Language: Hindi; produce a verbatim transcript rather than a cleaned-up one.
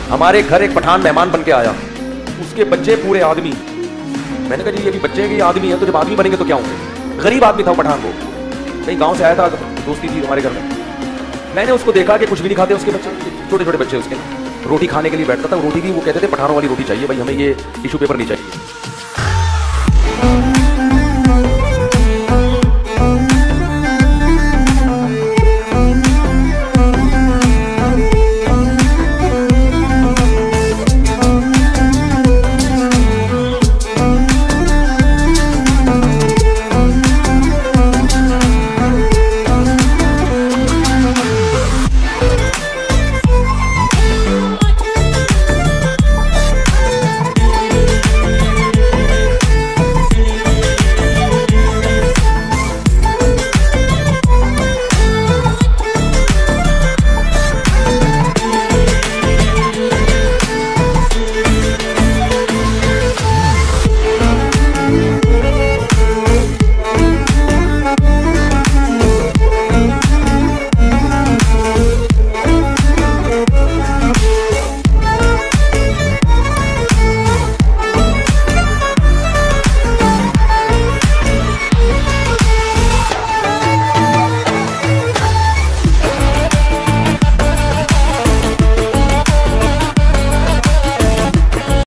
हमारे घर एक पठान मेहमान बन के आया, उसके बच्चे पूरे आदमी। मैंने कहा जी ये भी बच्चे हैं कि आदमी है, तो जब आदमी बनेंगे तो क्या होंगे। गरीब आदमी था वो पठान, को कहीं गांव से आया था, दोस्ती थी हमारे घर में। मैंने उसको देखा कि कुछ भी नहीं खाते उसके बच्चे, छोटे छोटे बच्चे उसके। रोटी खाने के लिए बैठता था, रोटी भी वो कहते थे पठानों वाली रोटी चाहिए भाई, हमें ये टिश्यू पेपर नहीं चाहिए।